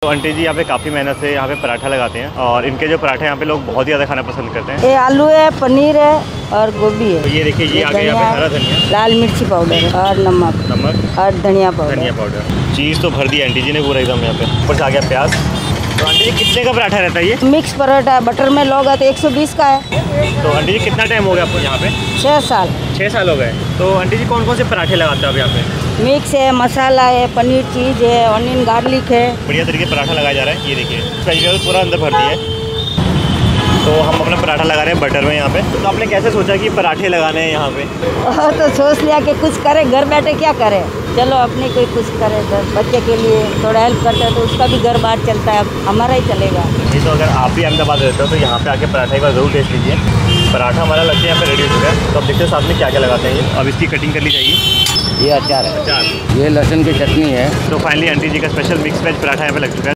तो आंटी जी यहाँ पे काफ़ी मेहनत से यहाँ पे पराठा लगाते हैं और इनके जो पराठे यहाँ पे लोग बहुत ही ज़्यादा खाना पसंद करते हैं। ये आलू है, पनीर है और गोभी है। तो ये देखिए, ये आगे यहाँ पे हरा धनिया, लाल मिर्ची पाउडर है और नमक और धनिया पाउडर। चीज़ तो भर दी आंटी जी ने पूरा एकदम यहाँ पे। ऊपर से आ गया प्याज। तो आंटी जी कितने का पराठा रहता है ये? मिक्स पराठा बटर में लोगे तो 120 का है। तो आंटी जी कितना टाइम हो गया आपको यहाँ पे? 6 साल। 6 साल हो गए। तो आंटी जी कौन कौन से पराठे लगाते हो आप यहाँ पे? मिक्स है, मसाला है, पनीर चीज़ है, ऑनियन गार्लिक है। बढ़िया तरीके पराठा लगाया जा रहा है। ये देखिए वेजिटेबल पूरा अंदर भर दिया है। तो हम अपना पराठा लगा रहे हैं बटर में यहाँ पे। तो आपने कैसे सोचा कि पराठे लगाने हैं यहाँ पे? तो सोच लिया कि कुछ करे, घर बैठे क्या करे, चलो अपने कोई कुछ करे, तो बच्चे के लिए थोड़ा हेल्प करते हैं तो उसका भी घर बाहर चलता है, हमारा ही चलेगा। जी, तो अगर आप भी अहमदाबाद रहते हो तो यहाँ पे आके पराठा एक बार ज़रूर टेस्ट लीजिए। पराठा हमारा लगता है यहाँ पे रेडी हो चुका है। तो अब देखते हैं साथ में क्या क्या लगाते हैं ये। अब इसकी कटिंग कर ली जाएगी। ये अचार है, अचार, ये लहसुन की चटनी है। तो फाइनली आंटी जी का स्पेशल मिक्स वेज पराठा यहाँ पे लग चुका है।